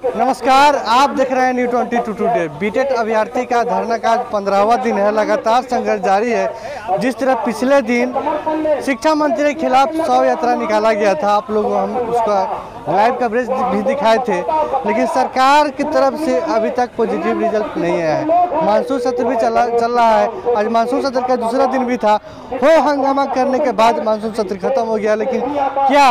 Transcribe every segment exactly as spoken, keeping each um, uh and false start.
नमस्कार, आप देख रहे हैं new twenty two today. BTET अभ्यर्थी का धरना का पंद्रहवां दिन है, लगातार संघर्ष जारी है। जिस तरह पिछले दिन शिक्षा मंत्री के खिलाफ शव यात्रा निकाला गया था, आप लोग हम उसका लाइव कवरेज भी दिखाए थे, लेकिन सरकार की तरफ से अभी तक पॉजिटिव रिजल्ट नहीं आया है। मानसून सत्र भी चला चल रहा है। आज मानसून सत्र का दूसरा दिन भी था। हो हंगामा करने के बाद मानसून सत्र खत्म हो गया, लेकिन क्या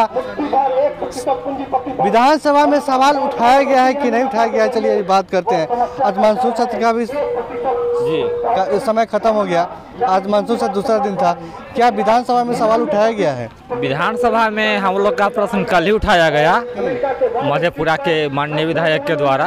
विधानसभा में सवाल उठाया गया है कि नहीं उठाया गया है? चलिए बात करते हैं। आज मानसून सत्र का भी जी का समय खत्म हो गया। आज मानसून सत्र दूसरा दिन था। क्या विधानसभा में सवाल उठाया गया है? विधानसभा में हम लोग का प्रश्न कल ही उठाया गया मधेपुरा के माननीय विधायक के द्वारा।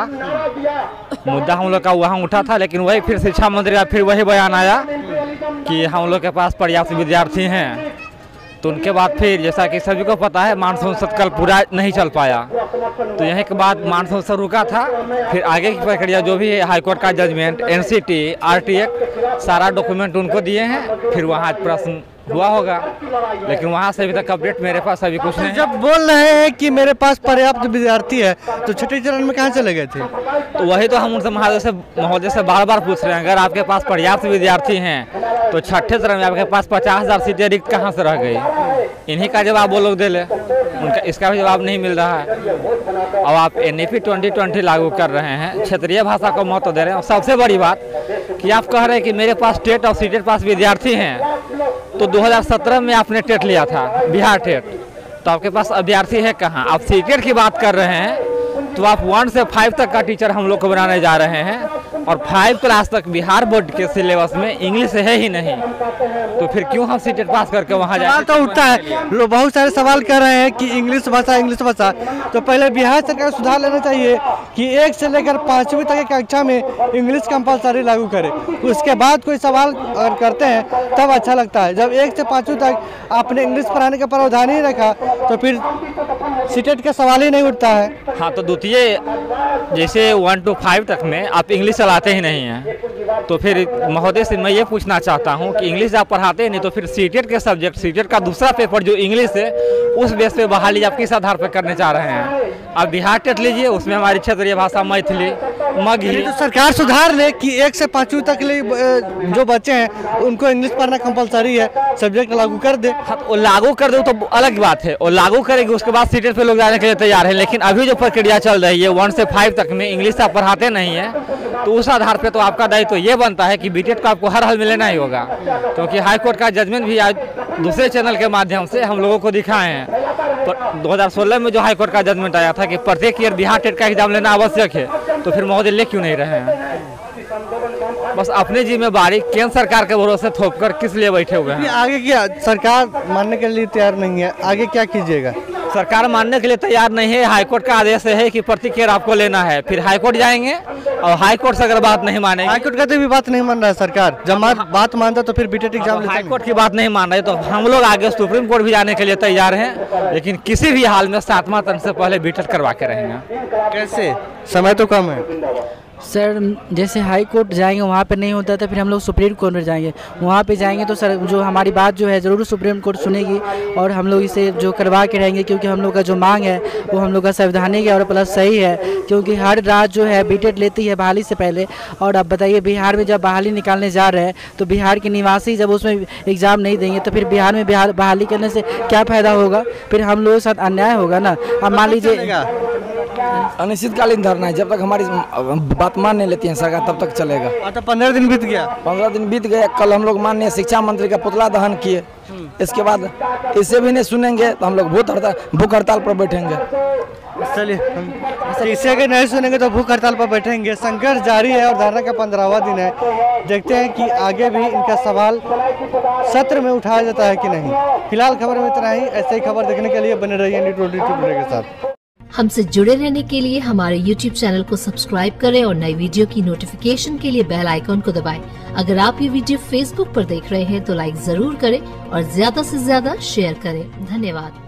मुद्दा हम लोग का वहाँ उठा था, लेकिन वही फिर शिक्षा मंत्री का फिर वही बयान आया कि हम लोग के पास पर्याप्त विद्यार्थी हैं। तो उनके बाद फिर जैसा कि सभी को पता है मानसून सत्र कल पूरा नहीं चल पाया, तो यहीं के बाद मानसून सत्र रुका था। फिर आगे की प्रक्रिया जो भी है, हाईकोर्ट का जजमेंट, एनसीटी, आरटीए सारा डॉक्यूमेंट उनको दिए हैं। फिर वहाँ प्रश्न हुआ होगा, लेकिन वहाँ से अभी तक अपडेट मेरे पास अभी कुछ नहीं। जब बोल रहे हैं कि मेरे पास पर्याप्त विद्यार्थी है, तो छठे चरण में कहाँ चले गए थे? तो वही तो हम उनसे महोदय से महोदय से बार बार पूछ रहे हैं, अगर आपके पास पर्याप्त विद्यार्थी हैं तो छठे चरण में आपके पास पचास हजार सीटें रिक्त कहाँ से रह गई? इन्हीं का जवाब वो लोग दे ले, उनका इसका भी जवाब नहीं मिल रहा है। अब आप N E P twenty twenty लागू कर रहे हैं, क्षेत्रीय भाषा को महत्व दे रहे हैं। सबसे बड़ी बात कि आप कह रहे हैं कि मेरे पास टेट और सीटेट पास विद्यार्थी हैं, तो दो हज़ार सत्रह में आपने टेट लिया था, बिहार टेट, तो आपके पास अभ्यर्थी है कहाँ? आप सीटेट की बात कर रहे हैं, तो आप वन से फाइव तक का टीचर हम लोग को बनाने जा रहे हैं, और फाइव क्लास तक बिहार बोर्ड के सिलेबस में इंग्लिश है ही नहीं, तो फिर क्यों हम सीटेट पास करके वहाँ जाए? तो उठता है, लोग बहुत सारे सवाल कर रहे हैं कि इंग्लिश भाषा इंग्लिश भाषा तो पहले बिहार सरकार सुधार लेना चाहिए कि एक से लेकर पाँचवीं तक की कक्षा में इंग्लिश कंपलसरी लागू करे। उसके बाद कोई सवाल अगर करते हैं तब अच्छा लगता है। जब एक से पाँचवीं तक आपने इंग्लिश पढ़ाने का प्रावधान ही रखा, तो फिर सीटेट का सवाल ही नहीं उठता है। हाँ, तो द्वितीय जैसे वन टू फाइव तक में आप इंग्लिश चलाते ही नहीं हैं, तो फिर महोदय से मैं ये पूछना चाहता हूँ कि इंग्लिश आप पढ़ाते ही नहीं, तो फिर सीटेट के सब्जेक्ट, सीटेट का दूसरा पेपर जो इंग्लिश है, उस बेस पे बहाली आप किस आधार पर करने चाह रहे हैं? आप बिहार टेट लीजिए, उसमें हमारी क्षेत्रीय भाषा मैथिली मगही। तो सरकार सुधार ले कि एक से पाँचवीं तक जो बच्चे हैं उनको इंग्लिश पढ़ना कंपलसरी है, सब्जेक्ट लागू कर दे। हाँ, तो लागू कर दो तो अलग बात है, और लागू करेंगे उसके बाद सीटेट पे लोग जाने के लिए तैयार है। लेकिन अभी जो प्रक्रिया चल रही है वन से फाइव तक में इंग्लिश आप पढ़ाते नहीं है, तो उस आधार पे तो आपका दायित्व तो ये बनता है कि बीटेट को आपको हर हाल में लेना ही होगा, क्योंकि हाई कोर्ट का जजमेंट भी आज दूसरे चैनल के माध्यम से हम लोगों को दिखाए हैं। दो हज़ार सोलह में जो हाई कोर्ट का जजमेंट आया था कि प्रत्येक ईयर बिहार टेट का एग्जाम लेना आवश्यक है, तो फिर महोदय ले क्यों नहीं रहे हैं? बस अपनी जिम्मेदारी केंद्र सरकार के भरोसे थोप कर किस लिए बैठे हुए हैं? आगे क्या सरकार मानने के लिए तैयार नहीं है, आगे क्या कीजिएगा? सरकार मानने के लिए तैयार नहीं है। हाईकोर्ट का आदेश है कि प्रति केयर आपको लेना है, फिर हाईकोर्ट जाएंगे, और हाईकोर्ट से अगर बात नहीं मानेंगे, हाईकोर्ट का तो भी बात नहीं मान रहा है सरकार। जब बात मानता तो फिर बीटेट एग्जाम, हाईकोर्ट की बात नहीं मान रहे, तो हम लोग आगे सुप्रीम कोर्ट भी जाने के लिए तैयार हैं, लेकिन किसी भी हाल में सातवां तंत्र से पहले बीटेट करवा के रहेंगे। कैसे? समय तो कम है सर। जैसे हाई कोर्ट जाएंगे, वहाँ पे नहीं होता तो फिर हम लोग सुप्रीम कोर्ट में जाएंगे। वहाँ पे जाएंगे तो सर जो हमारी बात जो है ज़रूर सुप्रीम कोर्ट सुनेगी, और हम लोग इसे जो करवा के रहेंगे, क्योंकि हम लोग का जो मांग है वो हम लोग का संवैधानिक है और प्लस सही है, क्योंकि हर राज्य जो है बीटेट लेती है बहाली से पहले। और अब बताइए, बिहार में जब बहाली निकालने जा रहे हैं, तो बिहार के निवासी जब उसमें एग्ज़ाम नहीं देंगे, तो फिर बिहार में बिहार बहाली करने से क्या फ़ायदा होगा? फिर हम लोगों के साथ अन्याय होगा ना। अब मान लीजिए अनिश्चितकालीन धरना है, जब तक हमारी बात मान नहीं लेती है सरकार तब तक चलेगा। तो पंद्रह दिन बीत गया पंद्रह दिन बीत गए। कल हम लोग माननीय शिक्षा मंत्री का पुतला दहन किए, इसके बाद इसे भी नहीं सुनेंगे तो हम लोग भूख हड़ताल भूख हड़ताल पर बैठेंगे। चलिए, इसे अगर नहीं सुनेंगे तो भूख हड़ताल पर बैठेंगे। संघर्ष जारी है और धरना का पंद्रहवां दिन है। देखते हैं कि आगे भी इनका सवाल सत्र में उठाया जाता है कि नहीं। फिलहाल खबर में इतना ही। ऐसे ही खबर देखने के लिए बने रहिए न्यू ट्वेंटी टू टुडे के साथ। हमसे जुड़े रहने के लिए हमारे यूट्यूब चैनल को सब्सक्राइब करें और नई वीडियो की नोटिफिकेशन के लिए बेल आइकॉन को दबाएं। अगर आप ये वीडियो फेसबुक पर देख रहे हैं तो लाइक जरूर करें और ज्यादा से ज्यादा शेयर करें। धन्यवाद।